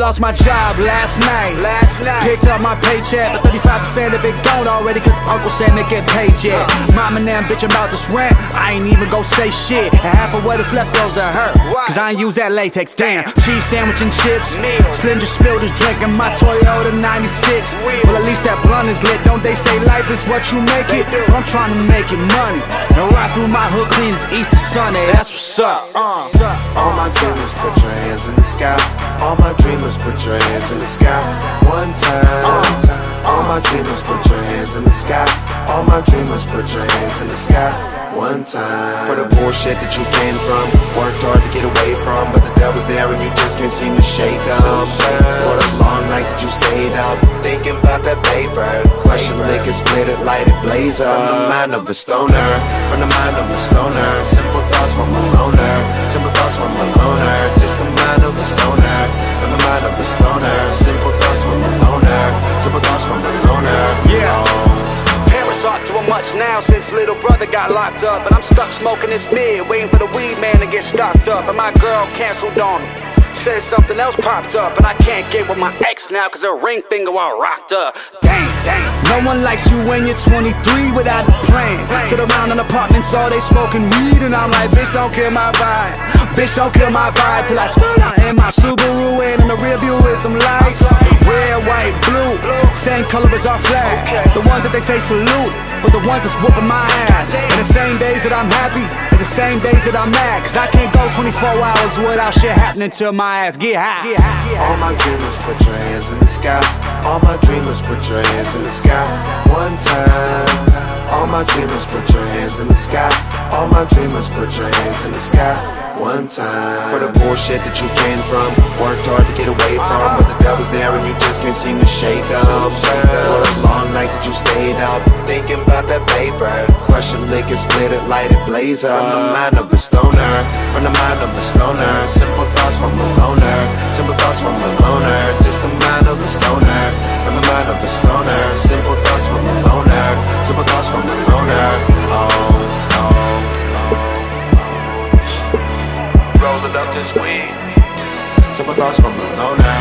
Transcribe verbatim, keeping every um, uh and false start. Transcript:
lost my job last night. Last night. Picked up my paycheck, but thirty-five percent of it gone already, cause Uncle said to get paid yet. Uh. Mom and them bitchin' about this rent, I ain't even gon' say shit. And half of what is left goes to her, cause I ain't use that latex. Damn, cheese sandwich and chips. Slim just spilled his drink in my Toyota ninety-six. Well, at least that blunt is lit. Don't they say life is what you make it? Well, I'm trying to make it money and ride through my hood clean as Easter Sunday. That's what's up. Uh. All my dreamers, put your hands in the sky. All my dreamers, put your hands in the sky. One time. All my dreamers, put your hands in the sky. All my dreamers, put your hands in the sky. One time. For the bullshit that you came from, worked hard to get away from, but the devil's there and you just can't seem to shake them. For the long night that you stayed up, thinking about that paper. Crush a lick and split it, light it, blaze up. From the mind of a stoner, from the mind of a stoner. Simple thoughts from a loner, simple thoughts from a loner. Just the mind of a stoner, from the mind of a stoner. Simple thoughts from a loner, simple thoughts from a loner. Yeah. Parents aren't doing much now since little brother got locked up, and I'm stuck smoking this mid, waiting for the weed man to get stocked up. And my girl canceled on me, said something else popped up, and I can't get with my ex now cause her ring finger all rocked up. Dang, dang. No one likes you when you're twenty-three without a plan. Sit around in apartments all day smoking weed, and I'm like, bitch, don't kill my vibe. Bitch, don't kill my vibe till I spill out in my Subaru, and in the rear view with them lights. Red, white, blue, same color as our flag. The ones that they say salute, but the ones that's whooping my ass. And the same days that I'm happy, it's the same days that I'm mad, cause I can't go twenty-four hours without shit happening to my ass. Get high. Get high. All my dreamers, put your hands in the sky. All my dreamers, put your hands in the sky. One time. All my dreamers, put your hands in the sky. All my dreamers, put your hands in the sky. One time. For the bullshit that you came from, worked hard to get away from, but the devil's there and you just can't seem to shake up. For the long night that you stayed up, thinking about that paper. Crush a lick and split it, light it, blaze up. From the mind of a stoner, from the mind of a stoner. Simple thoughts from a loner, simple thoughts from a loner. Just the mind of a stoner, from the mind of a stoner. Simple thoughts from a loner, simple thoughts from a loner. Oh, oh, oh. Rolling up this weed, simple thoughts from a loner.